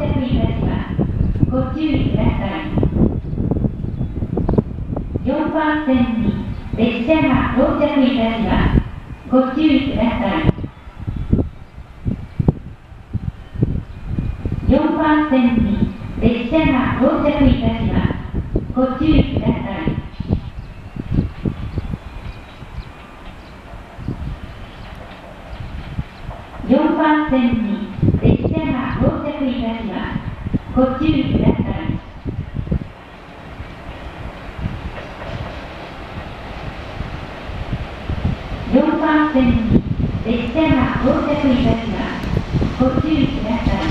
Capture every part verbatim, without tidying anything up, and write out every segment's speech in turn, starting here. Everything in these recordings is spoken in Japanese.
着いたします。ご注意ください。よんばん線に列車が到着いたします。ご注意ください。よんばん線に列車が到着いたします。ご注意ください。よんばん線に列車が到着いたします。ご注意ください。よんばん線に列車が到着いたします。ご注意ください。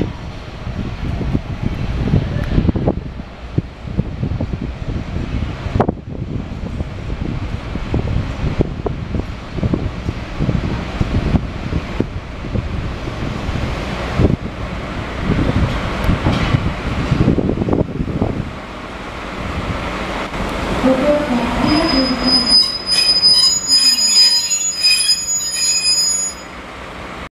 ご乗車ありがとうございます。